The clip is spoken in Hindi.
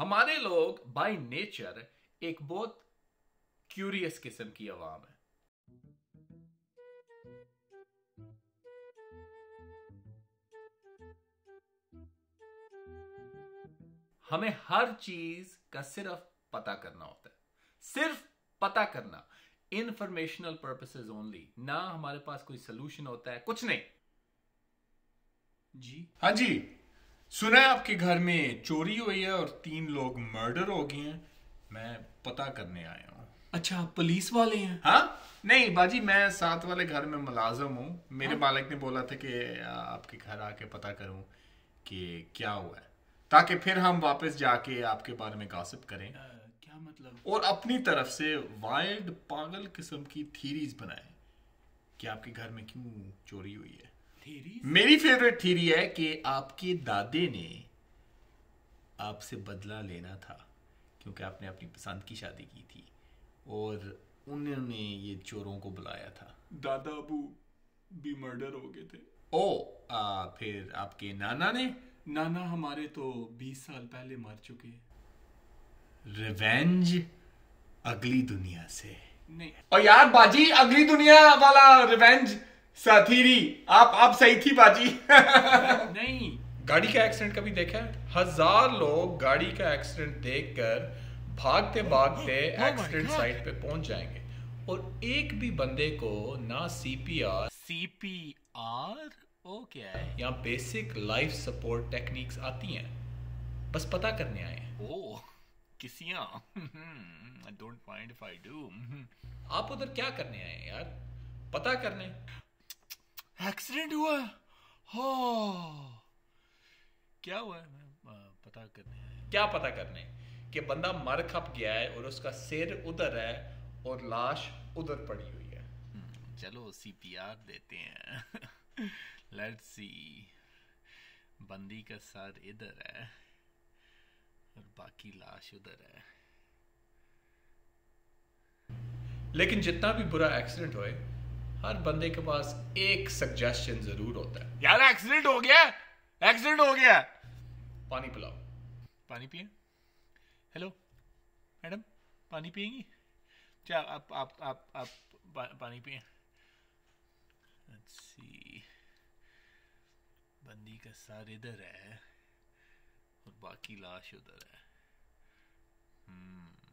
हमारे लोग बाय नेचर एक बहुत क्यूरियस किस्म की आवाम है। हमें हर चीज का सिर्फ पता करना होता है, सिर्फ पता करना, इंफॉर्मेशनल पर्पसेस ओनली। ना हमारे पास कोई सोल्यूशन होता है, कुछ नहीं। जी हाँ जी, सुना है आपके घर में चोरी हुई है और 3 लोग मर्डर हो गए हैं। मैं पता करने आया हूँ। अच्छा, आप पुलिस वाले हैं? हाँ नहीं बाजी, मैं साथ वाले घर में मुलाजिम हूँ। मेरे मालिक ने बोला था कि आपके घर आके पता करूँ कि क्या हुआ है, ताकि फिर हम वापस जाके आपके बारे में गॉसिप करें क्या मतलब? और अपनी तरफ से वाइल्ड पागल किस्म की थीरीज बनाएं कि आपके घर में क्यों चोरी हुई है। थीरीज? मेरी फेवरेट थीरी है कि आपके दादे ने आपसे बदला लेना था क्योंकि आपने अपनी पसंद की शादी की थी और उन्होंने ये चोरों को बुलाया था। दादा अबू भी मर्डर हो गए थे। फिर आपके नाना ने? नाना हमारे तो 20 साल पहले मर चुके हैं। रिवेंज अगली दुनिया से? नहीं। और यार बाजी, अगली दुनिया वाला रिवेंज थीरी आप सही थी बाजी। नहीं। गाड़ी का एक्सीडेंट कभी देखा है? 1000 लोग गाड़ी का एक्सीडेंट देखकर भागते भागते एक्सीडेंट साइट पे पहुंच जाएंगे और एक भी बंदे को ना सीपीआर ओ क्या है? या बेसिक लाइफ सपोर्ट टेक्निक्स आती हैं। बस पता करने आए हैं। ओ किसियां। I don't mind if I do. आप उधर क्या करने आए हैं यार? पता करने। एक्सीडेंट हुआ? हो क्या हुआ है? पता करने आया। क्या पता करने? कि बंदा मर खप गया है और उसका सिर उधर है और लाश उधर पड़ी हुई है। चलो सीपीआर देते हैं। Let's see. बंदी का सर इधर है और बाकी लाश उधर है। लेकिन जितना भी बुरा एक्सीडेंट होए, हर बंदे के पास एक सजेशन जरूर होता है। यार एक्सीडेंट हो गया, एक्सीडेंट हो गया। पानी पिलाओ। पानी पिए? हेलो मैडम, पानी पिएंगी क्या? आप पानी पिए। Let's see. बंदी का सर इधर है और बाकी लाश उधर है।